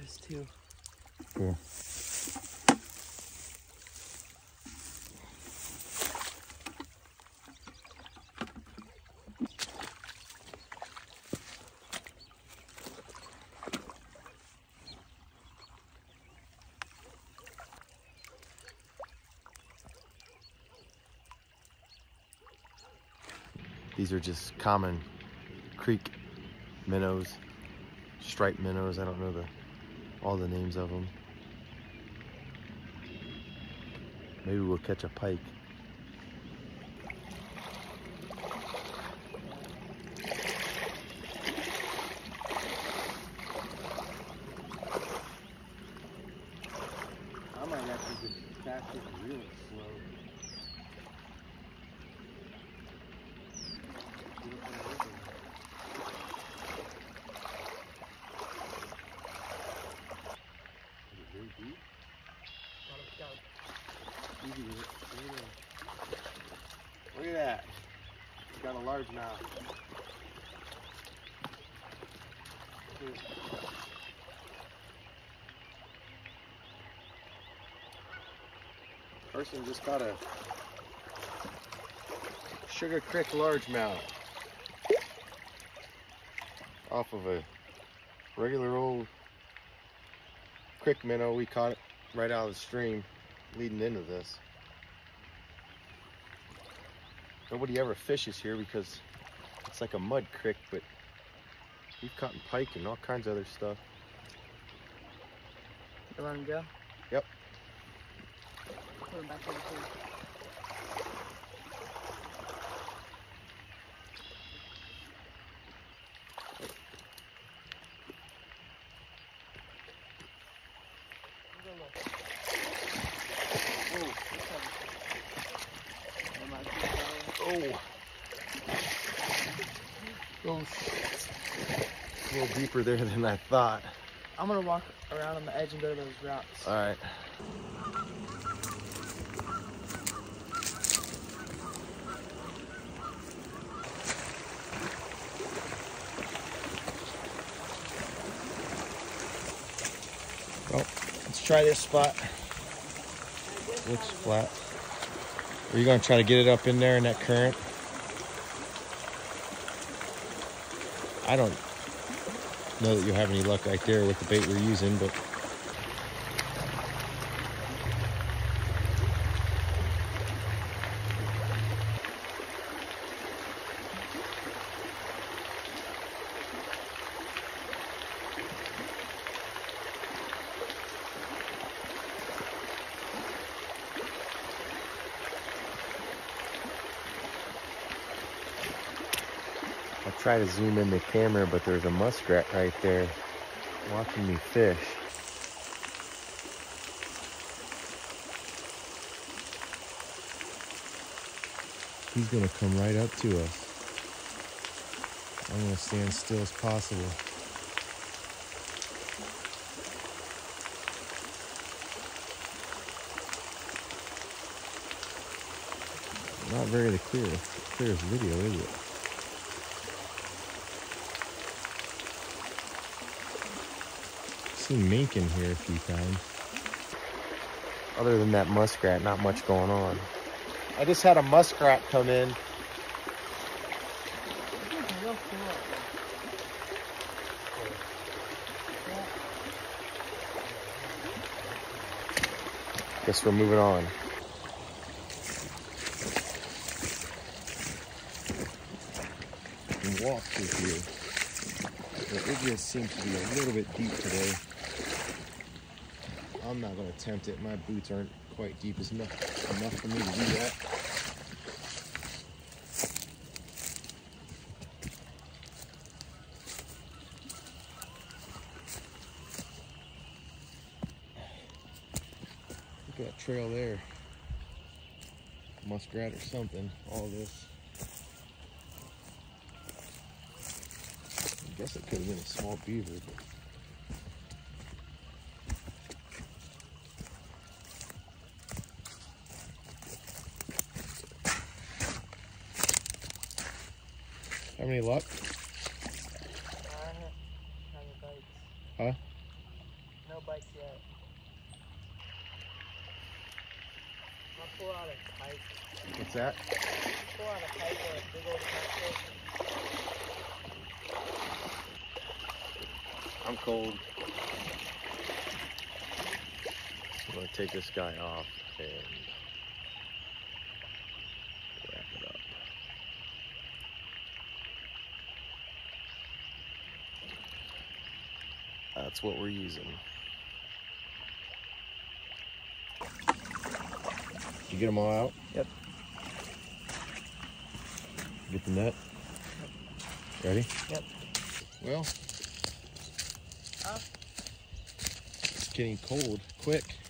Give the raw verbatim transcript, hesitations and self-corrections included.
There's two. Cool. These are just common creek minnows, striped minnows. I don't know the all the names of them. Maybe we'll catch a pike. I might actually just cast it real slow. Look at that. He's got a large mouth. Person just got a Sugar Creek largemouth off of a regular old creek minnow. We caught it right out of the stream leading into this. Nobody ever fishes here because it's like a mud creek, but we've caught pike and all kinds of other stuff. You let him go? Yep. Put him back in the pool. Oh, oh, a little deeper there than I thought. I'm gonna walk around on the edge and go to those rocks. All right. Well, let's try this spot. Looks flat. Are you gonna try to get it up in there in that current? I don't know that you'll have any luck right there with the bait we're using, but I try to zoom in the camera, but there's a muskrat right there watching me fish. He's gonna come right up to us. I'm gonna stand still as possible. Not very the clearest, clearest video, is it? Seen mink in here a few times. Other than that muskrat, not much going on. I just had a muskrat come in. Guess we're moving on. And walk through here. But it just seems to be a little bit deep today. I'm not going to attempt it. My boots aren't quite deep as enough, enough for me to do that. Look at that trail there. Muskrat or something, all this. I guess it could have been a small beaver, but have any luck? Uh, Huh? bites yet. I'll pull out a kite. What's that? Pull out a kite or a big old catfish. I'm cold. I'm gonna take this guy off and wrap it up. That's what we're using. You get them all out? Yep. Get the net? Ready? Yep. Well, Huh? it's getting cold quick.